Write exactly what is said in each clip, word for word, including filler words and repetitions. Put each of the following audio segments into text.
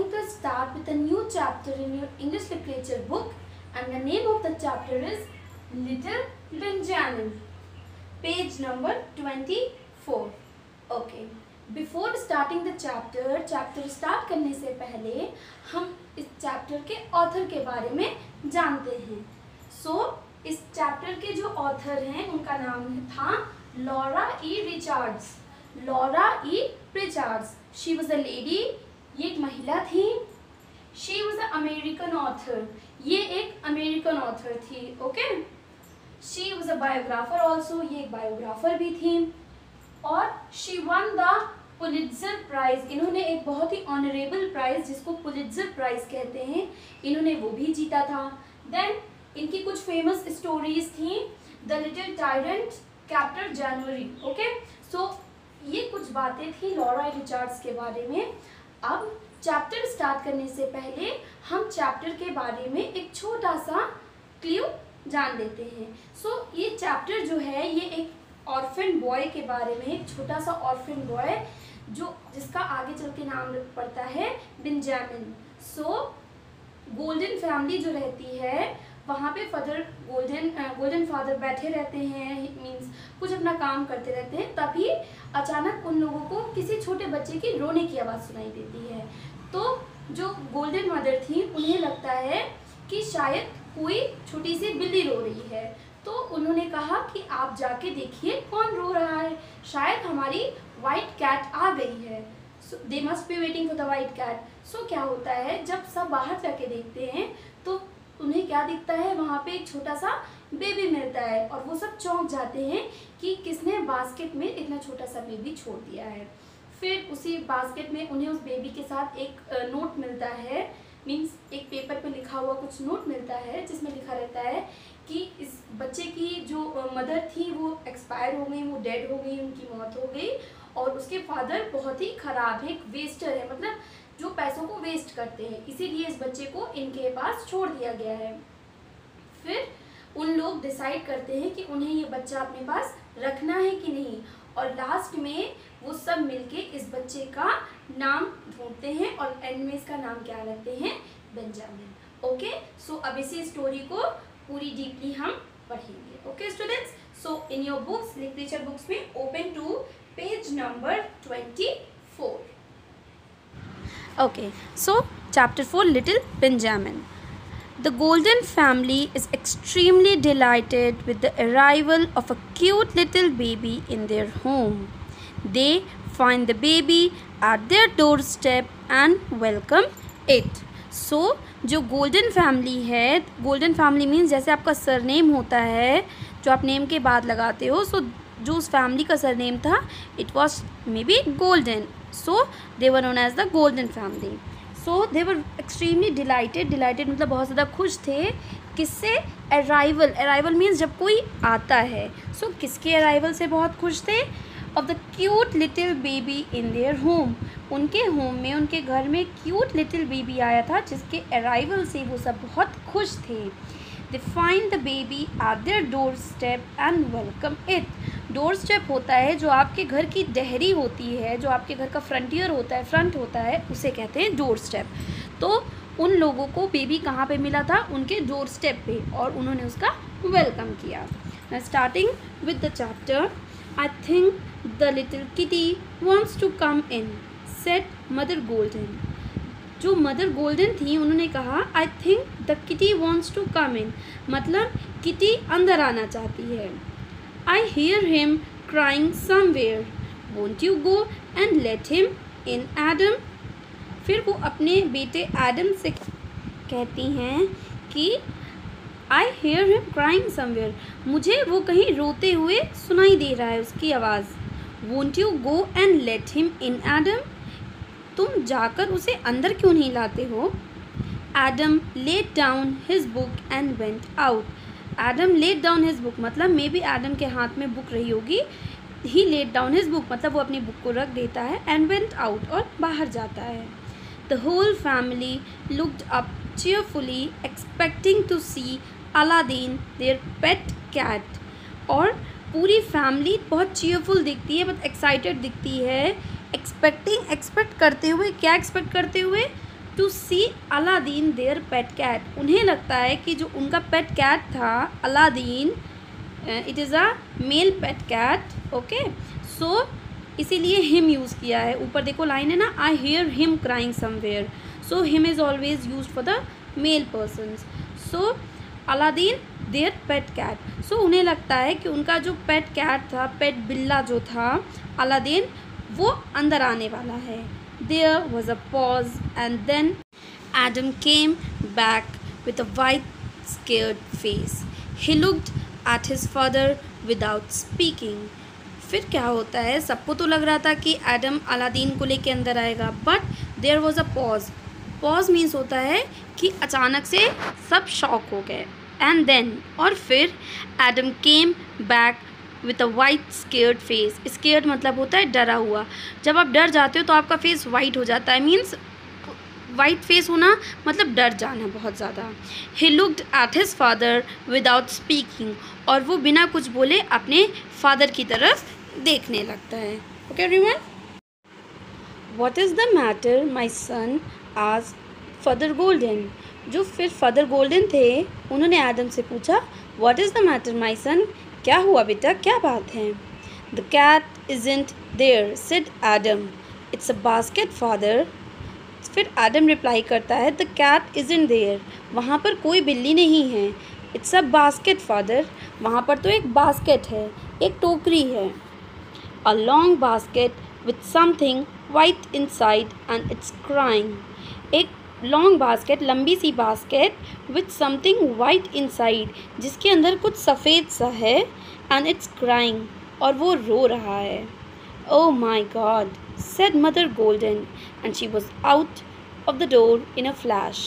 going to start with a new chapter in your English literature book, and the name of the chapter is Little Benjamin, page number twenty-four. Okay, before starting the chapter, chapter start करने से पहले हम इस chapter के author के बारे में जानते हैं. सो so, इस चैप्टर के जो ऑथर हैं उनका नाम था Laura E Richards. Laura E Richards. She was a lady. ये एक महिला थी. शी वॉज अ अमेरिकन ऑथर. ये एक अमेरिकन ऑथर थी. Okay. She was a biographer also. ये एक बायोग्राफर भी थी. और she won the Pulitzer prize. इन्होंने एक बहुत ही ऑनरेबल प्राइज जिसको पुलिट्जर प्राइज कहते हैं, इन्होंने वो भी जीता था. देन इनकी कुछ फेमस स्टोरीज थी. The little tyrant, captain January. Okay. So ये कुछ बातें थी लॉरा रिचर्ड्स के बारे में. अब चैप्टर स्टार्ट करने से पहले हम चैप्टर के बारे में एक छोटा सा क्लू जान लेते हैं. सो so, ये चैप्टर जो है ये एक ऑर्फन बॉय के बारे में, एक छोटा सा ऑर्फन बॉय जो जिसका आगे चल के नाम पड़ता है बेंजामिन. सो गोल्डन फैमिली जो रहती है वहाँ पे फादर गोल्डन गोल्डन फादर बैठे रहते हैं, मींस कुछ अपना काम करते रहते हैं. तभी अचानक उन लोगों को किसी छोटे बच्चे की रोने की आवाज़ सुनाई देती है. तो जो गोल्डन मदर थी उन्हें लगता है कि शायद कोई छोटी सी बिल्ली रो रही है. तो उन्होंने कहा कि आप जाके देखिए कौन रो रहा है, शायद हमारी वाइट कैट आ गई है. So they must be waiting for the white cat. So क्या होता है जब सब बाहर जाके देखते हैं तो उन्हें क्या दिखता है, वहाँ पे एक छोटा सा बेबी मिलता है और वो सब चौंक जाते हैं कि किसने बास्केट में इतना छोटा सा बेबी छोड़ दिया है. फिर उसी बास्केट में उन्हें उस बेबी के साथ एक नोट मिलता है, मींस एक पेपर पे लिखा हुआ कुछ नोट मिलता है जिसमें लिखा रहता है कि इस बच्चे की जो मदर थी वो एक्सपायर हो गई, वो डेड हो गई, उनकी मौत हो गई. और उसके फादर बहुत ही ख़राब है, एक वेस्टर है, मतलब जो पैसों को वेस्ट करते हैं, इसीलिए इस बच्चे को इनके पास छोड़ दिया गया है. फिर उन लोग डिसाइड करते हैं कि उन्हें ये बच्चा अपने पास रखना है कि नहीं. और लास्ट में वो सब मिलके इस बच्चे का नाम ढूंढते हैं और एंड में इसका नाम क्या रखते हैं, बेंजामिन. ओके. सो अब इसी स्टोरी को पूरी डीपली हम पढ़ेंगे. Okay students. So in your books, literature books में open to page number twenty four. Okay, so chapter four, Little Benjamin. The Golden family is extremely delighted with the arrival of a cute little baby in their home. They find the baby at their doorstep and welcome it. So जो Golden family है, Golden family means जैसे आपका surname होता है जो आप name के बाद लगाते हो. सो so, जो उस फैमिली का सरनेम था it was maybe Golden. So they were known as the Golden family. So they were extremely delighted. Delighted मतलब बहुत ज़्यादा खुश थे. किससे? अराइवल. अराइवल मीन्स जब कोई आता है. सो so, किसके अराइवल से बहुत खुश थे? Of the cute little baby in their home. उनके होम में, उनके घर में क्यूट लिटिल बेबी आया था जिसके अराइवल से वो सब बहुत खुश थे. They find the baby at their doorstep and welcome it. Doorstep होता है जो आपके घर की देहरी होती है, जो आपके घर का फ्रंटियर होता है, फ्रंट होता है, उसे कहते हैं डोर स्टेप. तो उन लोगों को बेबी कहाँ पे मिला था? उनके डोर स्टेप पे, और उन्होंने उसका वेलकम किया. Starting with the chapter. I think the little kitty wants to come in, said mother Golden. जो मदर गोल्डन थी उन्होंने कहा I think the kitty wants to come in, मतलब किटी अंदर आना चाहती है. I hear him crying somewhere. Won't you go and let him in, Adam? फिर वो अपने बेटे एडम से कहती हैं कि I hear him crying somewhere. मुझे वो कहीं रोते हुए सुनाई दे रहा है उसकी आवाज़. Won't you go and let him in, Adam? तुम जाकर उसे अंदर क्यों नहीं लाते हो? Adam laid down his book and went out. Adam let down his book मतलब मे बी एडम के हाथ में बुक रही होगी. He let down his book मतलब वो अपनी बुक को रख देता है. एंड वेंट आउट और बाहर जाता है. The whole family looked up cheerfully expecting to see Aladdin their pet cat. और पूरी फैमिली बहुत चीयरफुल दिखती है, बहुत एक्साइटेड दिखती है. एक्सपेक्टिंग एक्सपेक्ट करते हुए, क्या एक्सपेक्ट करते हुए? To see Aladdin their pet cat. उन्हें लगता है कि जो उनका पेट कैट था Aladdin, it is a male pet cat, okay, so इसीलिए हिम यूज़ किया है। ऊपर देखो लाइन है ना, I hear him crying somewhere, so him is always use for the male persons. So Aladdin their pet cat, so उन्हें लगता है कि उनका जो पेट कैट था, पेट बिल्ला जो था अलादीन, वो अंदर आने वाला है। There was a pause and then Adam came back with a white scared face. He looked at his father without speaking. फिर क्या होता है, सबको तो लग रहा था कि एडम अलादीन को लेके अंदर आएगा, but there was a pause. Pause means होता है कि अचानक से सब शॉक हो गए। एंड देन, और फिर Adam came back with a white scared face. Scared मतलब होता है डरा हुआ। जब आप डर जाते हो तो आपका फेस वाइट हो जाता है, मीन्स वाइट फेस होना मतलब डर जाना बहुत ज़्यादा। He looked at his father without speaking, और वो बिना कुछ बोले अपने फादर की तरफ देखने लगता है। Okay everyone, what is the matter my son, asked father Golden. जो फिर फादर गोल्डन थे उन्होंने एडम से पूछा, what is the matter my son, क्या हुआ बेटा, क्या बात है। The cat isn't there said Adam, it's a basket father. फिर एडम रिप्लाई करता है, द कैट इज़न्ट देयर, वहाँ पर कोई बिल्ली नहीं है। इट्स अ बास्केट फादर, वहाँ पर तो एक बास्केट है, एक टोकरी है। A long basket with something white inside and it's crying. एक लॉन्ग बास्केट, लंबी सी basket with something white inside, जिसके अंदर कुछ सफ़ेद सा है, एंड इट्स क्राइंग, और वो रो रहा है। Oh my God, said mother Golden, and she was out of the door in a flash.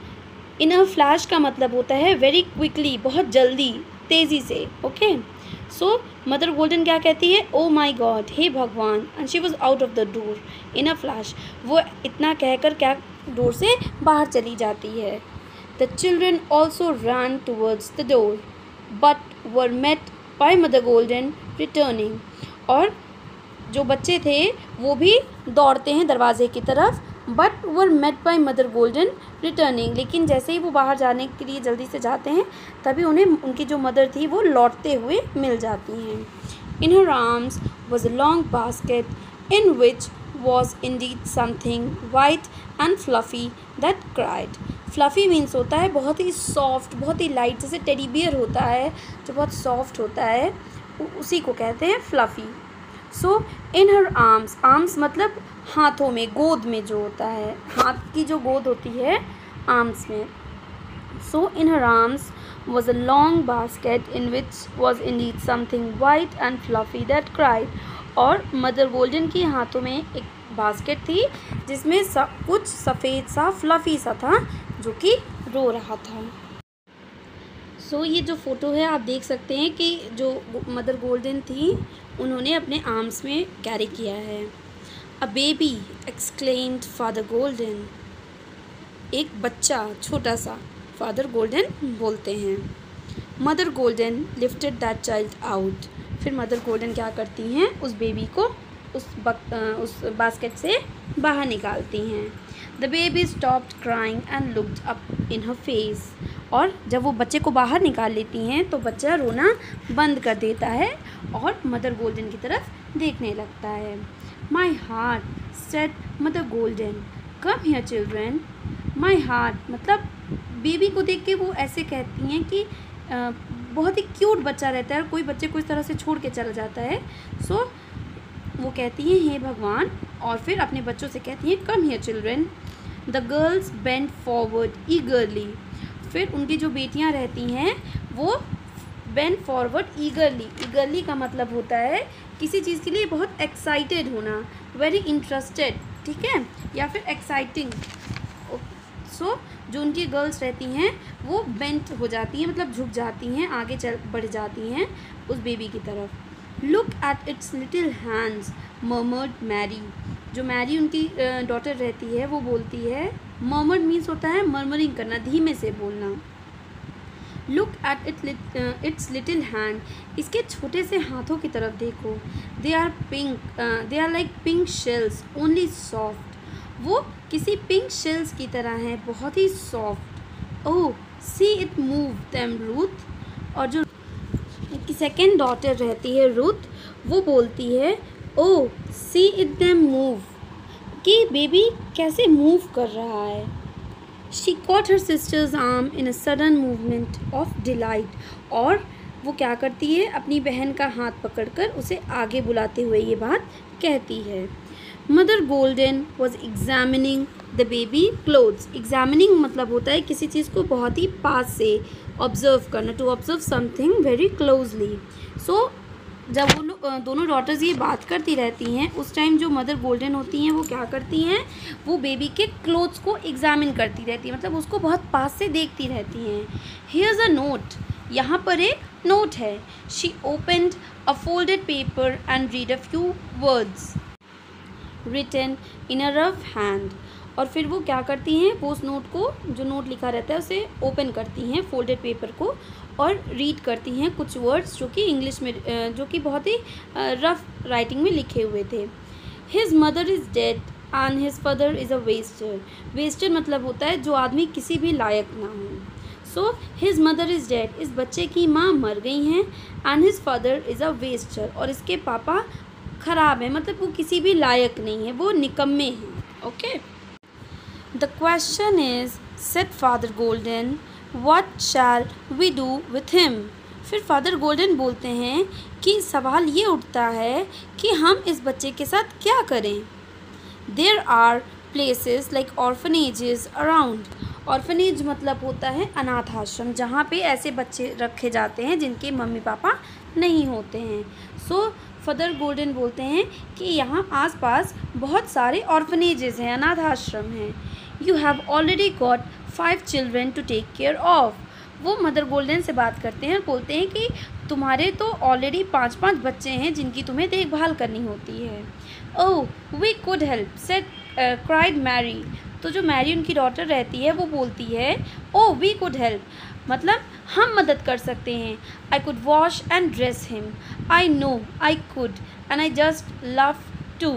In a flash का मतलब होता है वेरी क्विकली, बहुत जल्दी, तेज़ी से, ओके। सो मदर गोल्डन क्या कहती है, ओ माई गॉड, हे भगवान, and she was out of the door in a flash. वो इतना कहकर क्या डोर से बाहर चली जाती है। The children also run towards the door but were met by mother Golden returning. और जो बच्चे थे वो भी दौड़ते हैं दरवाजे की तरफ, but were met by mother Golden returning. लेकिन जैसे ही वो बाहर जाने के लिए जल्दी से जाते हैं तभी उन्हें उनकी जो मदर थी वो लौटते हुए मिल जाती हैं। In her arms was a long basket in which was indeed something white and fluffy that cried. Fluffy means होता है बहुत ही soft, बहुत ही light, जैसे टेडी बियर होता है जो बहुत soft होता है, उसी को कहते हैं fluffy. So in her arms, arms मतलब हाथों में, गोद में जो होता है, हाथ की जो गोद होती है arms में. So in her arms was a long basket in which was indeed something white and fluffy that cried. और मदर गोल्डन की हाथों में एक बास्केट थी जिसमें सब कुछ सफ़ेद सा फ्लफ़ी सा था जो कि रो रहा था। सो so, ये जो फ़ोटो है आप देख सकते हैं कि जो मदर गोल्डन थी उन्होंने अपने आर्म्स में कैरी किया है। A baby exclaimed father Golden, एक बच्चा छोटा सा, फादर गोल्डन बोलते हैं। Mother Golden lifted that child out, फिर मदर गोल्डन क्या करती हैं, उस बेबी को उस बक उस बास्केट से बाहर निकालती हैं। The baby stopped crying and looked up in her face, और जब वो बच्चे को बाहर निकाल लेती हैं तो बच्चा रोना बंद कर देता है और मदर गोल्डन की तरफ देखने लगता है। My heart said mother Golden, come here children. My heart मतलब बेबी को देख के वो ऐसे कहती हैं कि आ, बहुत ही क्यूट बच्चा रहता है और कोई बच्चे को इस तरह से छोड़ के चला जाता है। सो so, वो कहती हैं हे भगवान, और फिर अपने बच्चों से कहती हैं come here children. The girls bend forward eagerly, फिर उनकी जो बेटियां रहती हैं वो बेंड फॉरवर्ड ईगरली। ईगरली का मतलब होता है किसी चीज़ के लिए बहुत एक्साइटेड होना, वेरी इंटरेस्टेड, ठीक है, या फिर एक्साइटिंग। सो so, जो उनकी गर्ल्स रहती हैं वो बेंट हो जाती हैं, मतलब झुक जाती हैं, आगे चल बढ़ जाती हैं उस बेबी की तरफ। Look at its little hands murmured Mary, जो मैरी उनकी डॉटर रहती है वो बोलती है, मर्मर्ड मीन्स होता है मर्मरिंग करना, धीमे से बोलना। Look at it its little hand, इसके छोटे से हाथों की तरफ देखो। They are pink, they are like pink shells only soft, वो किसी पिंक शेल्स की तरह हैं, बहुत ही soft. Oh see it move them Ruth. और जो की सेकेंड डॉटर रहती है रूथ, वो बोलती है oh see it them move, कि बेबी कैसे मूव कर रहा है। She caught her sister's arm in a sudden movement of delight. और वो क्या करती है, अपनी बहन का हाथ पकड़कर उसे आगे बुलाते हुए ये बात कहती है। Mother Golden was examining the baby clothes. Examining मतलब होता है किसी चीज़ को बहुत ही पास से ऑब्जर्व करना, to observe something very closely. So जब वो लोग दोनों डॉटर्स ये बात करती रहती हैं, उस टाइम जो मदर गोल्डन होती हैं वो क्या करती हैं, वो बेबी के क्लोथ्स को एग्जामिन करती रहती है, मतलब उसको बहुत पास से देखती रहती हैं। हियर्स अ नोट, यहाँ पर एक नोट है। She opened a folded paper and read a few words written in a rough hand. और फिर वो क्या करती हैं, वो उस नोट को, जो नोट लिखा रहता है उसे ओपन करती हैं, फोल्डेड पेपर को, और रीड करती हैं कुछ वर्ड्स जो कि इंग्लिश में, जो कि बहुत ही रफ राइटिंग में लिखे हुए थे। His mother is dead and his father is a waster. Waster मतलब होता है जो आदमी किसी भी लायक ना हो। So his mother is dead, इस बच्चे की माँ मर गई हैं, and his father is a waster, और इसके पापा ख़राब है, मतलब वो किसी भी लायक नहीं है, वो निकम्मे हैं। Okay, the question is, said father Golden, what shall we do with him. फिर फादर गोल्डन बोलते हैं कि सवाल ये उठता है कि हम इस बच्चे के साथ क्या करें। There are places like orphanages around. Orphanage मतलब होता है अनाथ आश्रम, जहाँ पे ऐसे बच्चे रखे जाते हैं जिनके मम्मी पापा नहीं होते हैं। सो फादर गोल्डन बोलते हैं कि यहाँ आसपास बहुत सारे ऑर्फनेजेस हैं, अनाथ आश्रम हैं। You have already got five children to take care of. वो मदर गोल्डन से बात करते हैं, बोलते हैं कि तुम्हारे तो ऑलरेडी पाँच पाँच बच्चे हैं जिनकी तुम्हें देखभाल करनी होती है। Oh we could help, said cried Mary. तो जो मैरी उनकी डॉटर रहती है वो बोलती है ओह वी कुड हेल्प, मतलब हम मदद कर सकते हैं। I could wash and dress him, I know I could and I just love to.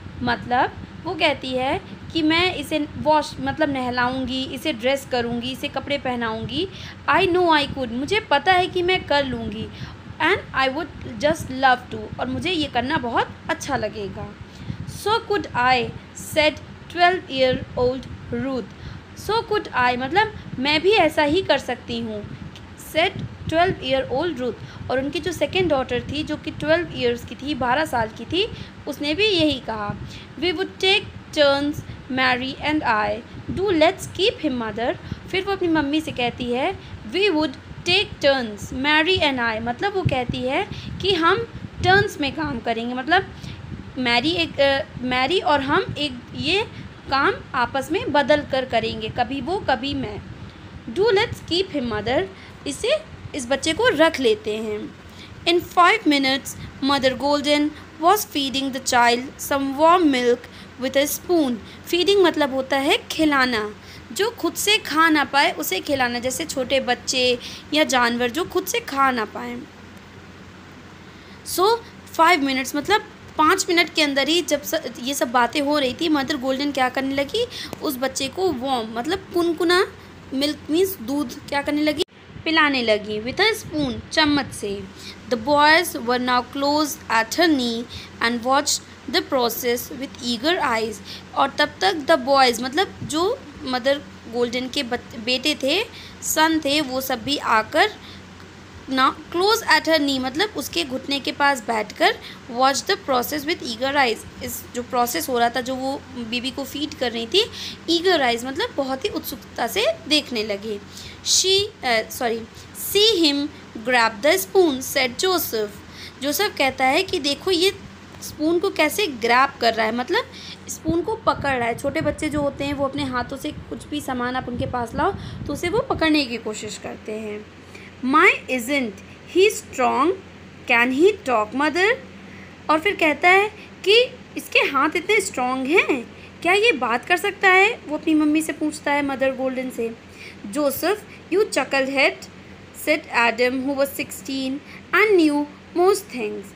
मतलब वो कहती है कि मैं इसे वॉश मतलब नहलाऊंगी, इसे ड्रेस करूंगी, इसे कपड़े पहनाऊंगी। आई नो आई कुड, मुझे पता है कि मैं कर लूँगी। And I would just love to, और मुझे ये करना बहुत अच्छा लगेगा। So could I, said twelve year old Ruth. So could I मतलब मैं भी ऐसा ही कर सकती हूँ, said twelve year old Ruth. और उनकी जो सेकेंड डॉटर थी जो कि ट्वेल्व ईयर्स की थी, बारह साल की थी, उसने भी यही कहा। We would take turns Mary and I, do let's keep him mother. फिर वो अपनी मम्मी से कहती है we would take turns Mary and I, मतलब वो कहती है कि हम टर्न्स में काम करेंगे, मतलब मैरी एक मैरी और हम एक ये काम आपस में बदल कर करेंगे, कभी वो कभी मैं। Do let's keep him mother, इसे इस बच्चे को रख लेते हैं। In five minutes mother Golden was feeding the child some warm milk with a spoon. Feeding मतलब होता है खिलाना, जो खुद से खा ना पाए उसे खिलाना, जैसे छोटे बच्चे या जानवर जो खुद से खा ना पाए। सो फाइव मिनट्स मतलब पाँच मिनट के अंदर ही जब स, ये सब बातें हो रही थी, मदर गोल्डन क्या करने लगी, उस बच्चे को वार्म मतलब कुनकुना मिल्क मीन्स दूध क्या करने लगी, पिलाने लगी विथ अ स्पून, चम्मच से। The boys were now close at her knee and watch the process with eager eyes. और तब तक द बॉयज़ मतलब जो मदर गोल्डन के बेटे थे, सन थे, वो सब भी आकर ना क्लोज एट हर नी मतलब उसके घुटने के पास बैठकर watch the process with eager eyes. इस जो प्रोसेस हो रहा था, जो वो बेबी को फीड कर रही थी, ईगर आइज़ मतलब बहुत ही उत्सुकता से देखने लगे। She sorry see him grab the spoon, said Joseph. Joseph कहता है कि देखो ये स्पून को कैसे ग्रैब कर रहा है, मतलब स्पून को पकड़ रहा है। छोटे बच्चे जो होते हैं वो अपने हाथों से कुछ भी सामान आप उनके पास लाओ तो उसे वो पकड़ने की कोशिश करते हैं। My isn't he strong, can he talk mother. और फिर कहता है कि इसके हाथ इतने स्ट्रॉन्ग हैं, क्या ये बात कर सकता है, वो अपनी मम्मी से पूछता है, मदर गोल्डन से। Joseph you chucklehead, said Adam who was sixteen and knew most things.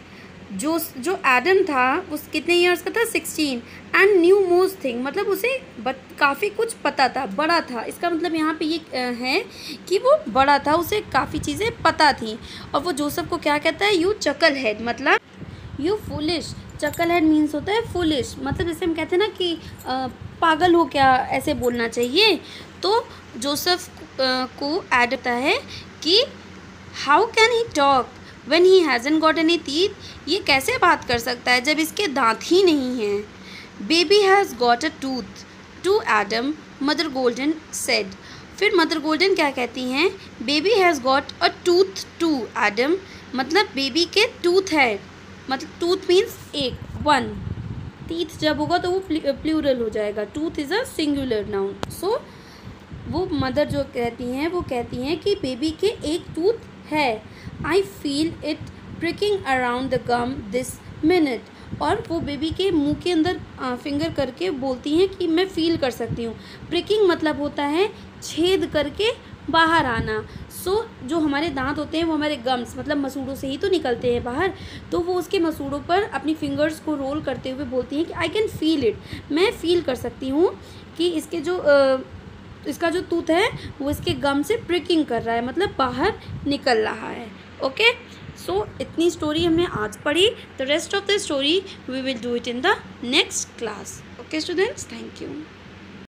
जो जो एडम था उस कितने ईयर्स का था, sixteen, and knew most thing, मतलब उसे काफ़ी कुछ पता था, बड़ा था। इसका मतलब यहाँ पे ये है कि वो बड़ा था, उसे काफ़ी चीज़ें पता थी। और वो जोसेफ को क्या कहता है, यू चकल हेड, मतलब you foolish. Chucklehead means होता है फुलिश, मतलब जैसे हम कहते हैं ना कि आ, पागल हो क्या, ऐसे बोलना चाहिए। तो जोसेफ को ऐड होता है कि how can he talk when he hasn't got any teeth, ये कैसे बात कर सकता है जब इसके दांत ही नहीं हैं। Baby has got a tooth too Adam, mother Golden said. फिर मदर गोल्डन क्या कहती हैं, baby has got a tooth too Adam, मतलब बेबी के टूथ है, मतलब टूथ मीन्स एक, वन। टीथ जब होगा तो वो प्लूरल हो जाएगा, tooth is a singular noun. So वो मदर जो कहती हैं वो कहती हैं कि बेबी के एक टूथ है। I feel it pricking around the gum this minute, और वो बेबी के मुंह के अंदर फिंगर करके बोलती हैं कि मैं फील कर सकती हूँ। प्रिकिंग मतलब होता है छेद करके बाहर आना। सो so, जो हमारे दांत होते हैं वो हमारे गम्स मतलब मसूड़ों से ही तो निकलते हैं बाहर, तो वो उसके मसूड़ों पर अपनी फिंगर्स को रोल करते हुए बोलती हैं कि आई कैन फील इट, मैं फील कर सकती हूँ कि इसके जो आ, इसका जो टूथ है वो इसके गम से प्रिकिंग कर रहा है, मतलब बाहर निकल रहा है। ओके, सो इतनी स्टोरी हमने आज पढ़ी। The rest of the story we will do it in the next class. Okay students, thank you.